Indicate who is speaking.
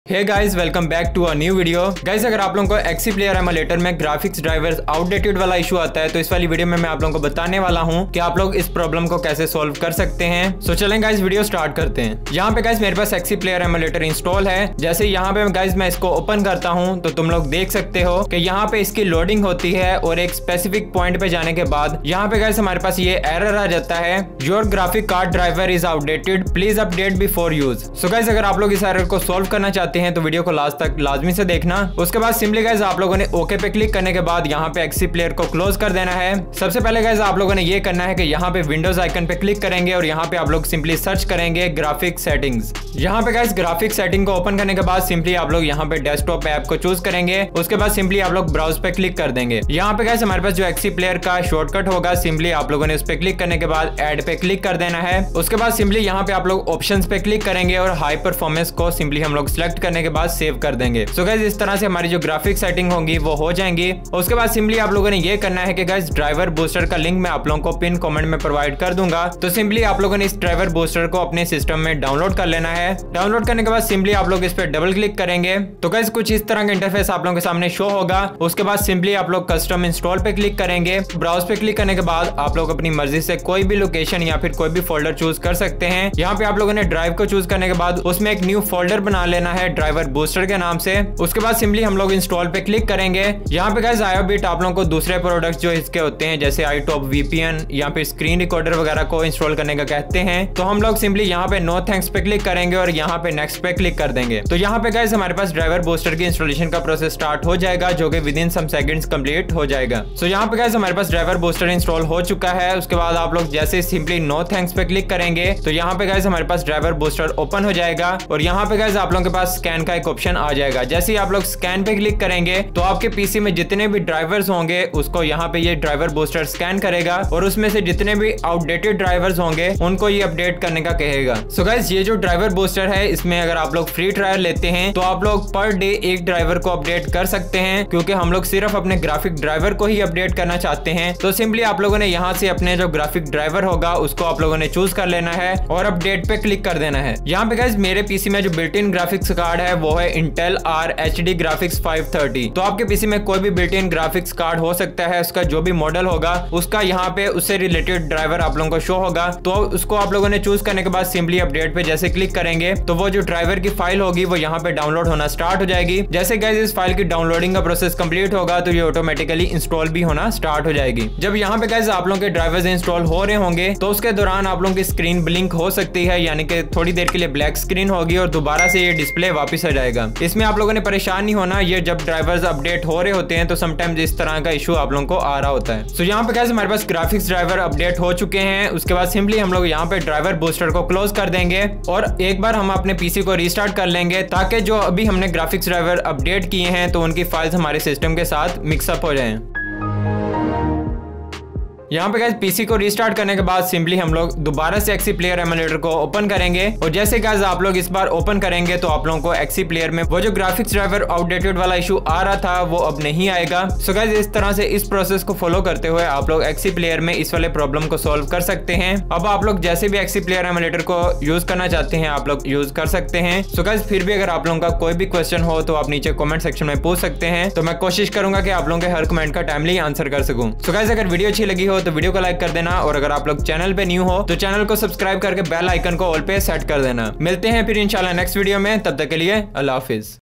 Speaker 1: Hey guys, welcome back to a new video. Guys, अगर आप लोगों को एक्सी प्लेयर एमुलेटर में ग्राफिक्स ड्राइवर्स आउटडेटेड वाला इशू आता है तो इस वाली वीडियो में मैं आप लोगों को बताने वाला हूं कि आप लोग इस प्रॉब्लम को कैसे सॉल्व कर सकते हैं। सो चलें गाइस, वीडियो स्टार्ट करते हैं। यहाँ पे गाइस मेरे पास एक्सी प्लेयर एमुलेटर इंस्टॉल है। जैसे यहाँ पे गाइस मैं इसको ओपन करता हूँ तो तुम लोग देख सकते हो कि यहाँ पे इसकी लोडिंग होती है और एक स्पेसिफिक पॉइंट पे जाने के बाद यहाँ पे गाइस हमारे पास ये एरर आ जाता है, your graphic card driver is outdated, please update before use. So guys, अगर आप लोग इस एरर को सॉल्व करना चाहते हैं तो वीडियो को लास्ट तक लाजमी से देखना। उसके बाद सिंपली गाइस आप लोगों ने ओके पे क्लिक करने के बाद यहाँ पे एक्सी प्लेयर को क्लोज कर देना है। सबसे पहले गाइस आप लोगों ने ये करना है कि यहाँ पे विंडोज आइकन पे क्लिक करेंगे और यहाँ पे आप लोग सिंपली सर्च करेंगे ग्राफिक सेटिंग्स। यहाँ पे गाइस ग्राफिक सेटिंग को ओपन करने के बाद सिंपली आप लोग यहाँ पे डेस्कटॉप ऐप को चूज करेंगे। उसके बाद सिंपली आप लोग ब्राउज पे क्लिक कर देंगे। यहाँ पे गाइस हमारे पास जो एक्सी प्लेयर का शॉर्टकट होगा, सिंपली आप लोगों ने उस पे क्लिक करने के बाद ऐड पे क्लिक कर देना है। उसके बाद सिंपली यहाँ पे आप लोग ऑप्शंस पे क्लिक करेंगे और हाई परफॉर्मेंस को सिंपली हम लोग सिलेक्ट करने के बाद सेव कर देंगे। सो गाइस इस तरह से हमारी जो ग्राफिक सेटिंग होगी वो हो जाएंगी। उसके बाद सिंपली आप लोगों ने ये करना है कि गाइस ड्राइवर बूस्टर का लिंक मैं आप लोगों को पिन कमेंट में प्रोवाइड कर दूंगा। तो सिंपली आप लोगों ने इस ड्राइवर बूस्टर को अपने सिस्टम में डाउनलोड कर लेना है। डाउनलोड करने के बाद सिंपली आप लोग इस पे डबल क्लिक करेंगे तो गाइस कुछ इस तरह का इंटरफेस आप लोगों के सामने शो होगा। उसके बाद सिंपली आप लोग कस्टम इंस्टॉल पे क्लिक करेंगे। ब्राउज पे क्लिक करने के बाद आप लोग अपनी मर्जी से कोई भी लोकेशन या फिर कोई भी फोल्डर चूज कर सकते हैं। यहाँ पे आप लोगों ने ड्राइव को चूज करने के बाद उसमें एक न्यू फोल्डर बना लेना है ड्राइवर बूस्टर के नाम से। उसके बाद सिंपली हम लोग इंस्टॉल पे क्लिक करेंगे। यहाँ पे गाइस आयोबिट आप लोगों को दूसरे प्रोडक्ट्स जो इसके होते हैं जैसे iTop VPN या फिर स्क्रीन रिकॉर्डर वगैरह को इंस्टॉल करने का कहते हैं। तो हम लोग सिंपली यहाँ पे नो थैंक्स पे क्लिक करेंगे और यहाँ पे नेक्स्ट पे क्लिक कर देंगे। तो यहाँ पे गाइस हमारे पास ड्राइवर बूस्टर की इंस्टॉलेशन का प्रोसेस स्टार्ट हो जाएगा जो कि within some seconds complete हो जाएगा। सो यहाँ पे गाइस हमारे पास ड्राइवर बूस्टर इंस्टॉल हो चुका है। उसके बाद आप लोग जैसे सिंपली नो थैंक्स पे क्लिक करेंगे तो यहाँ पे गाइस हमारे पास ड्राइवर बूस्टर ओपन हो जाएगा और यहाँ पे गाइस आप लोगों के पास स्कैन का एक ऑप्शन आ जाएगा। जैसे ही आप लोग स्कैन पे क्लिक करेंगे तो आपके पीसी में जितने भी ड्राइवर्स होंगे उसको यहाँ पे ये ड्राइवर बूस्टर स्कैन करेगा और उसमें से जितने भी आउटडेटेड ड्राइवर्स होंगे उनको ये अपडेट करने का कहेगा। सो गाइस ये जो ड्राइवर बूस्टर है इसमें अगर आप लोग फ्री ट्रायल लेते हैं तो आप लोग पर डे एक ड्राइवर को अपडेट कर सकते हैं, क्योंकि हम लोग सिर्फ अपने ग्राफिक ड्राइवर को ही अपडेट करना चाहते हैं। तो सिंपली आप लोगों ने यहाँ से अपने जो ग्राफिक ड्राइवर होगा उसको आप लोगों ने चूज कर लेना है और अपडेट पे क्लिक कर देना है। यहाँ पे गाइस मेरे पीसी में जो बिल्ट इन ग्राफिक्स कार्ड है वो है इंटेल RHD ग्राफिक्स 530। तो आपके पीसी में कोई भी बिल्ट इन ग्राफिक्स कार्ड हो सकता है, उसका जो भी मॉडल होगा उसका यहाँ पे उससे रिलेटेड ड्राइवर आप लोगों को शो होगा। तो उसको आप लोगों ने चूज करने के बाद सिंपली अपडेट पे जैसे क्लिक करेंगे तो वो जो ड्राइवर की फाइल होगी वो यहाँ पे डाउनलोड होना स्टार्ट हो जाएगी। जैसे गाइस इस फाइल की डाउनलोडिंग का प्रोसेस कंप्लीट होगा तो ये ऑटोमेटिकली इंस्टॉल भी होना स्टार्ट हो जाएगी। जब यहाँ पे गाइस आप लोगों के ड्राइवर्स इंस्टॉल हो रहे होंगे तो उसके दौरान आप लोगों की स्क्रीन ब्लिंक हो सकती है, यानी कि थोड़ी देर के लिए ब्लैक स्क्रीन होगी और दोबारा से ये डिस्प्ले वापस आ जाएगा। इसमें आप लोगों ने परेशान नहीं होना, ये जब ड्राइवर्स अपडेट हो रहे होते हैं तो समटाइम्स इस तरह का इशू आप लोगों को आ रहा होता है। सो यहाँ पे गाइस हमारे पास ग्राफिक्स ड्राइवर अपडेट हो चुके हैं। उसके बाद सिंपली हम लोग यहाँ पे ड्राइवर बूस्टर को क्लोज कर देंगे और एक बार हम अपने पीसी को रीस्टार्ट कर लेंगे ताकि जो अभी हमने ग्राफिक्स ड्राइवर अपडेट किए हैं तो उनकी फाइल्स हमारे सिस्टम के साथ मिक्सअप हो जाएं। यहाँ पे गाइस पीसी को रीस्टार्ट करने के बाद सिंपली हम लोग दोबारा से एक्सी प्लेयर एमुलेटर को ओपन करेंगे और जैसे गाइस आप लोग इस बार ओपन करेंगे तो आप लोगों को एक्सी प्लेयर में वो जो ग्राफिक्स ड्राइवर आउटडेटेड वाला इशू आ रहा था वो अब नहीं आएगा। सो गाइस इस तरह से इस प्रोसेस को फॉलो करते हुए आप लोग एक्सी प्लेयर में इस वाले प्रॉब्लम को सॉल्व कर सकते हैं। अब आप लोग जैसे भी एक्सी प्लेयर एमुलेटर को यूज करना चाहते हैं आप लोग यूज कर सकते हैं। सो गाइस फिर भी अगर आप लोगों का कोई भी क्वेश्चन हो तो आप नीचे कमेंट सेक्शन में पूछ सकते हैं, तो मैं कोशिश करूंगा कि आप लोगों के हर कमेंट का टाइमली आंसर कर सकूं। सो गाइस अगर वीडियो अच्छी लगी हो तो वीडियो को लाइक कर देना और अगर आप लोग चैनल पे न्यू हो तो चैनल को सब्सक्राइब करके बेल आइकन को ऑल पे सेट कर देना। मिलते हैं फिर इंशाल्लाह नेक्स्ट वीडियो में, तब तक के लिए अल्लाह हाफिज।